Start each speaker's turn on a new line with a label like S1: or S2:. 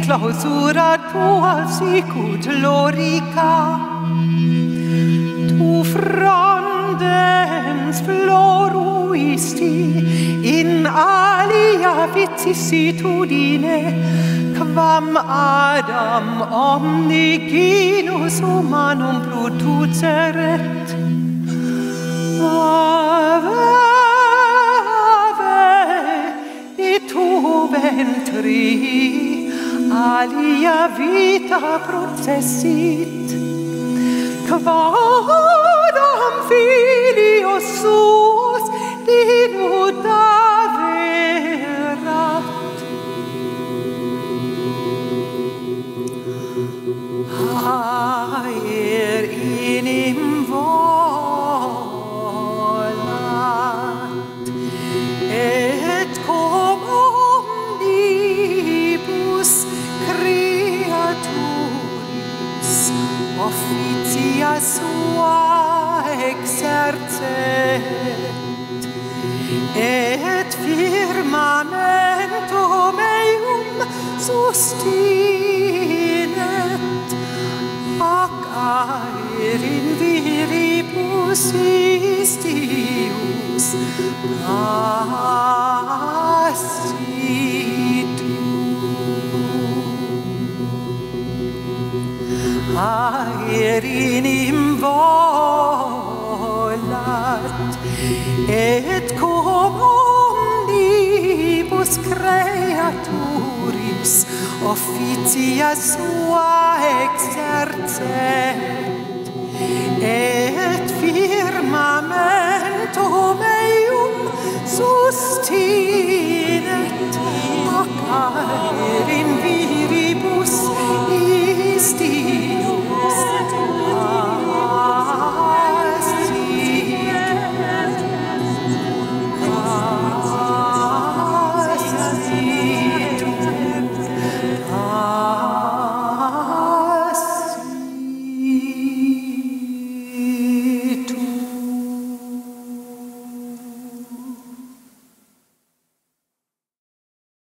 S1: clausura tua sicut lorica. Tu frondens floruisti in alia vicissitudine, quam Adam omniginus humanum produceret. Ave, ave, et tu ventri alia vita processit, quadam filius suos dinudaverat. Aer inim volat, et cum omnibus creaturis officia sua exercet, et firmamentum eum sustinet, ac aer in viribus istius passitur. Aer inim volat, et cum omnibus creaturis officia sua exercet,